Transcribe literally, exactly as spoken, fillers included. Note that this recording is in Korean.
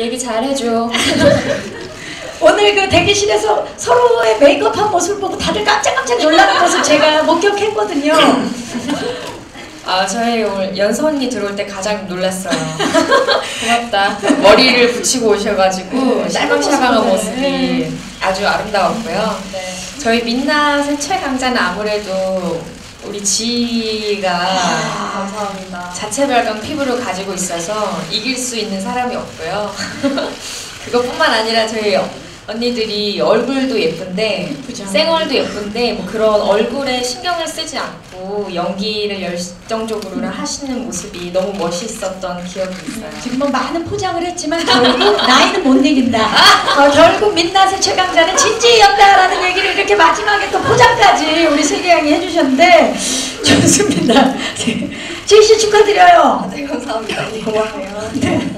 얘기 잘해줘. 오늘 그 대기실에서 서로의 메이크업한 모습을 보고 다들 깜짝깜짝 놀라는 것을 제가 목격했거든요. 아, 저희 오늘 연서 언니 들어올 때 가장 놀랐어요. 고맙다. 머리를 붙이고 오셔가지고 샤방샤방한 모습이 아주 아름다웠고요. 네. 저희 민낯의 최강자는 아무래도 우리 지희가 아, 감사합니다. 자체 발광 피부를 가지고 있어서 이길 수 있는 사람이 없고요. 그것뿐만 아니라 저희 언니들이 얼굴도 예쁜데 그죠. 생얼도 예쁜데 뭐 그런 얼굴에 신경을 쓰지 않고 연기를 열정적으로 하시는 모습이 너무 멋있었던 기억이 있어요. 지금 뭐 많은 포장을 했지만 결국 나이는 못 이긴다. 어, 결국 민낯의 최강자는 진지였다라는 얘기를 이렇게 마지막에 또 포장까지 우리 세계양이 해주셨는데 좋습니다. 지희씨 축하드려요. 네, 감사합니다. 고마워요. 네.